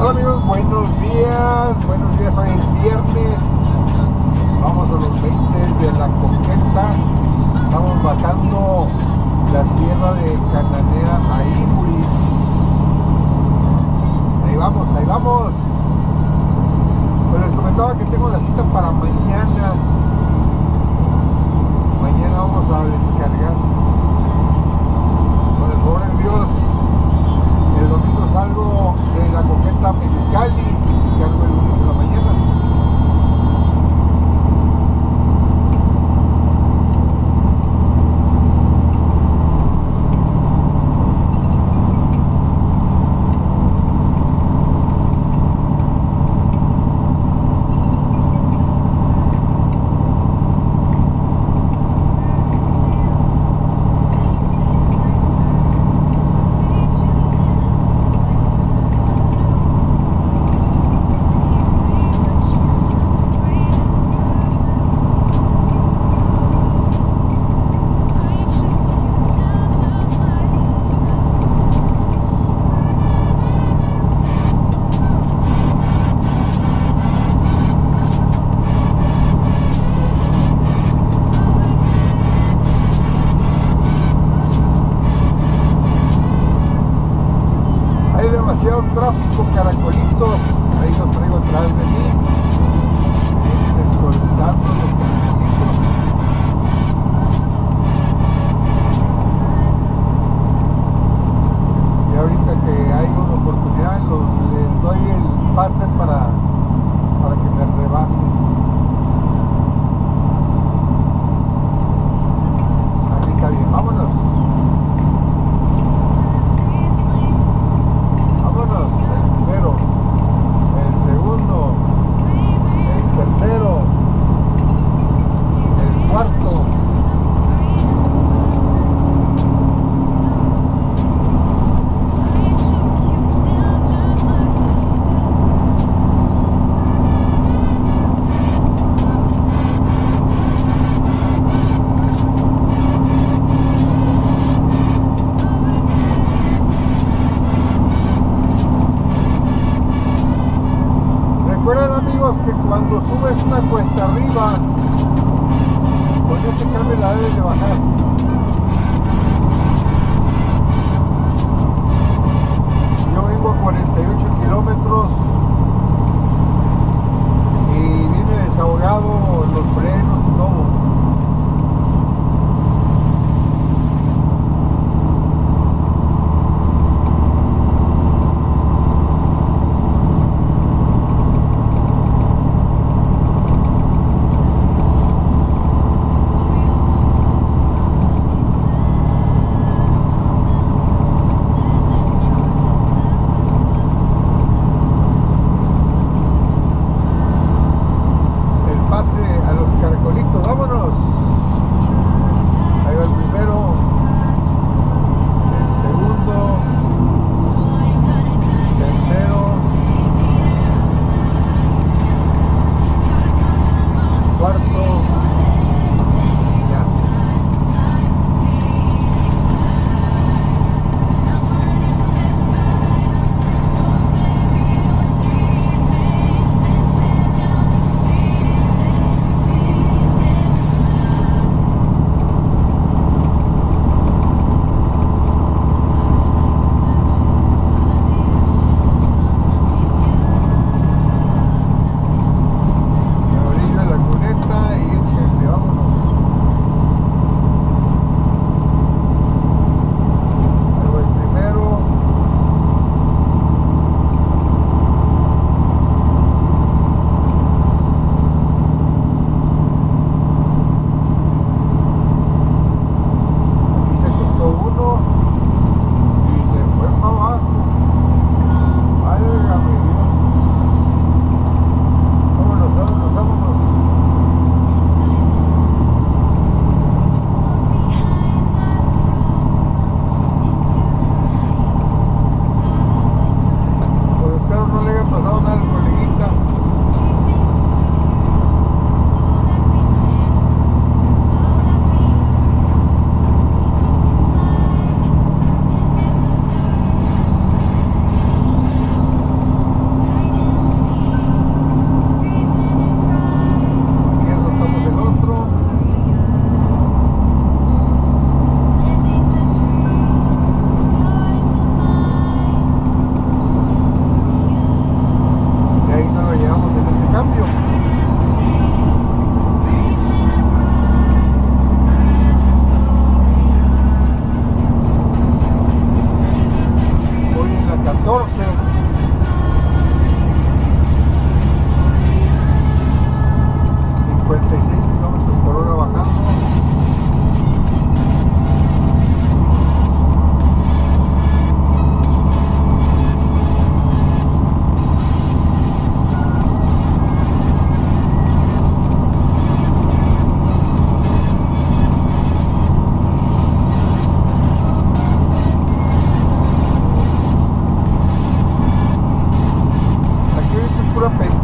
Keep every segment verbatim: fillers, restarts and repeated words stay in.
Hola amigos, buenos días, buenos días, hoy es viernes, vamos a los veinte de la Coqueta, estamos bajando la sierra de Cananea a Iburis, ahí vamos, ahí vamos. Pues les comentaba que tengo la cita para mañana, mañana vamos a descargar, con el favor de Dios. El domingo salgo de la Coqueta a Mexicali y cargo el lunes en la mañana. Demasiado tráfico, caracolitos, ahí los traigo atrás de mí, vienen escoltando los caracolitos. Y ahorita que hay una oportunidad los, les doy el pase para, para que me rebasen. Aquí está bien, vámonos. El primero, el segundo, el tercero, el cuarto. Recuerden amigos que cuando subes una cuesta arriba, con ese cambio la debes de bajar. Yo vengo a cuarenta y ocho kilómetros y viene desahogado los frenos y todo.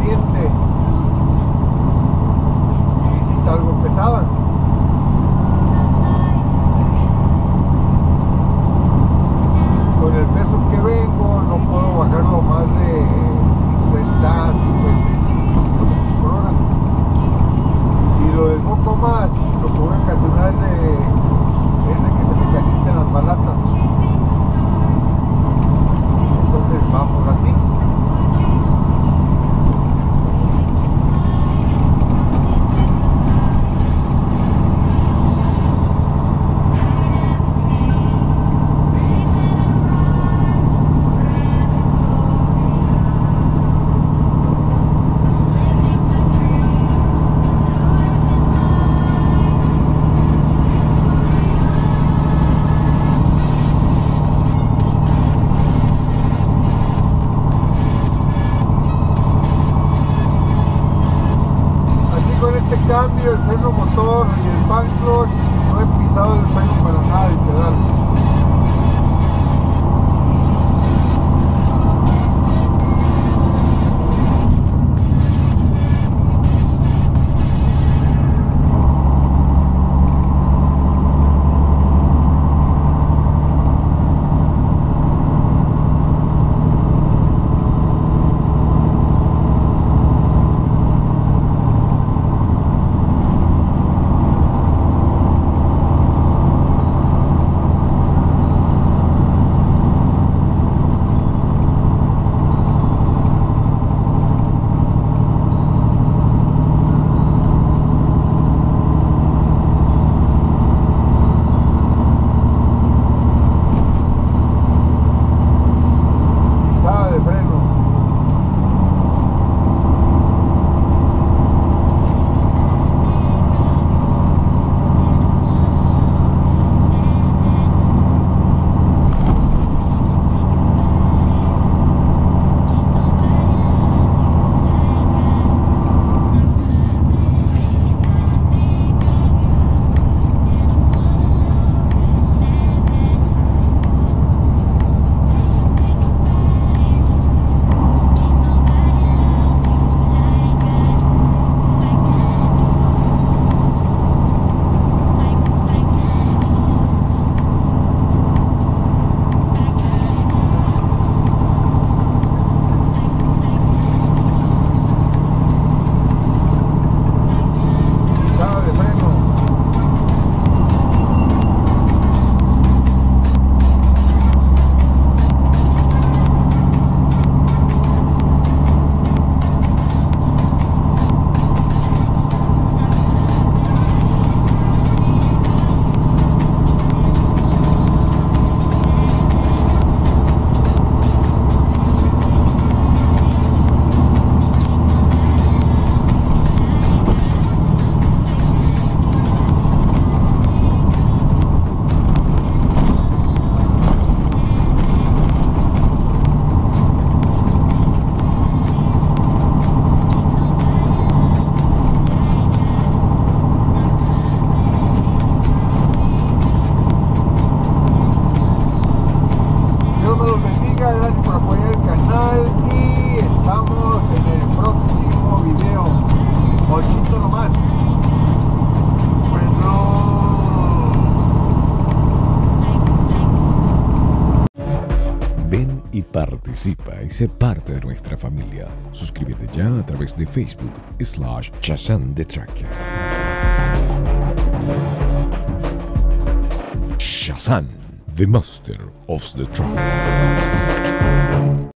corriente y sí está algo pesada. Con el peso que vengo no puedo bajarlo más de cincuenta, cincuenta y cinco kilómetros por hora. Si lo desboco más, lo que voy a ocasionar es de, es de que se me calienten las balatas. Entonces vamos así. Cambio el freno motor y el fan clutch, no he pisado el freno para nada del pedal. y participa y sé parte de nuestra familia. Suscríbete ya a través de Facebook slash Shazam The Tracker. Shazam, the master of the track.